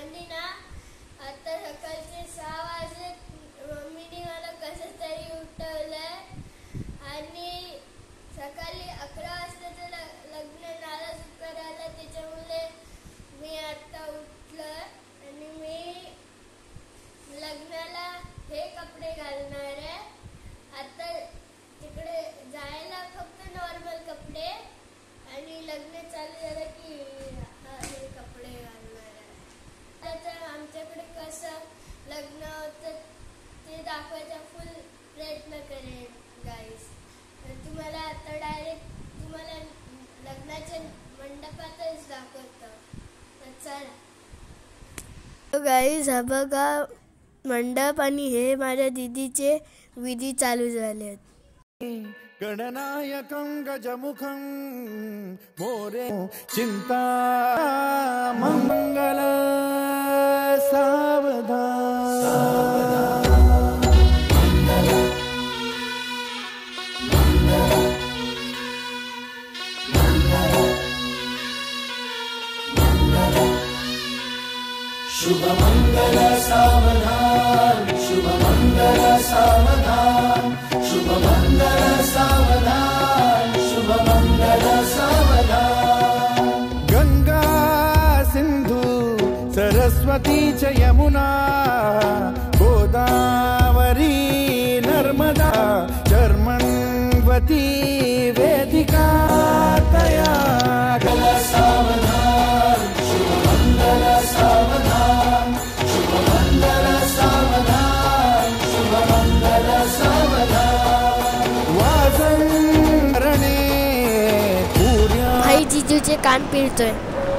आणि ना आता सकाळचे 6 वाजले. मम्मीने मला कसं तरी उठवलंय आणि सकाळी 11 वाजता लग्न नाला करायला, त्याच्यामुळे मी आता उठलं आणि मी लग्नाला हे कपडे घालणार आहे. आता तिकडे जायला फक्त नॉर्मल कपडे आणि लग्न चालू झालं की हे कपडे घालणार आहे. आता आमच्याकडे कसं लग्न होतं ते दाखवायचा फुल प्रयत्न करेन गाईस. तुम्हाला आता डायरेक्ट तुम्हाला लग्नाच्या मंडपातच दाखवतो. तर चला गाईस, हा बघा मंडप आणि हे माझ्या दीदीचे विधी चालू झाले. गणनायकं गजमुखं मोरे चिंता मंगल सावधान. शुभ मंगल सावधान, शुभ मंगल सावधान, शुभ मंगल सावधान, शुभ मंगल सावधान. गंगा सिंधु सरस्वती च यमुना गोदावरी नर्मदा चर्मण्वती वेदिका तया सावधान. शुभ मंगल सावधान, शुभ मंगल सावधान, शुभ मंगल सावधान. वाजंरणे पूर्या भाई जीजूचे कान पिळतोय.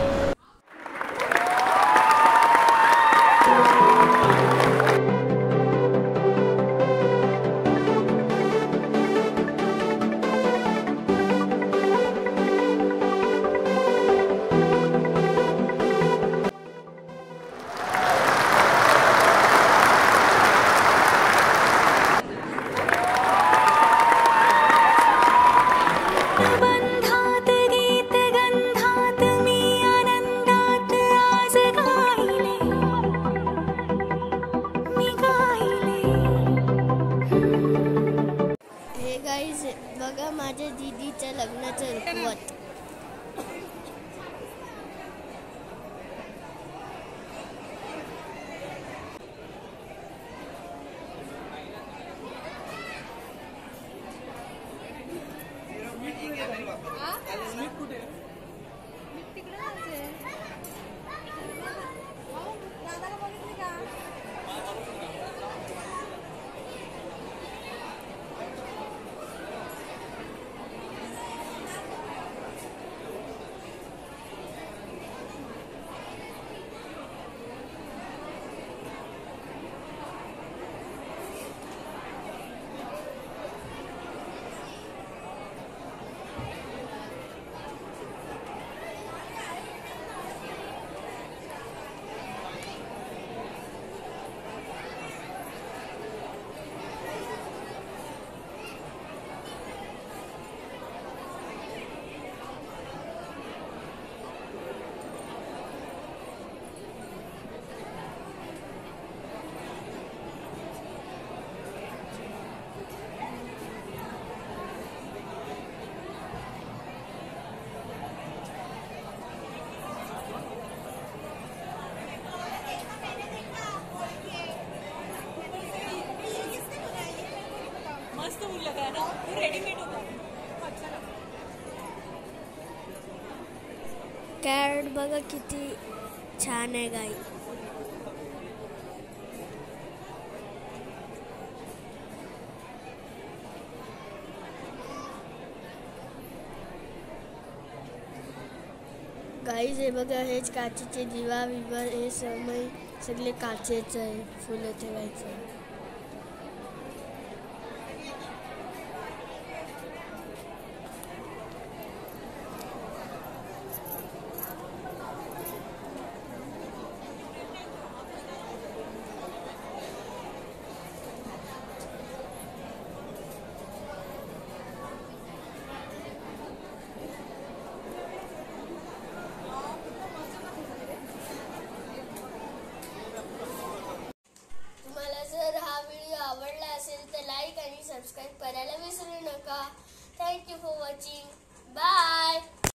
बघा माझ्या दीदीच्या लग्नाचं रुखवत. कॅरेट बघा किती छान आहे गाई. गाईज हे बघा, हेच काचेचे दिवा विवा हे सगळे काचेचं आहे. फुलं ठेवायचं. सबस्क्राईब करायला विसरू नका. Thank you for watching. बाय.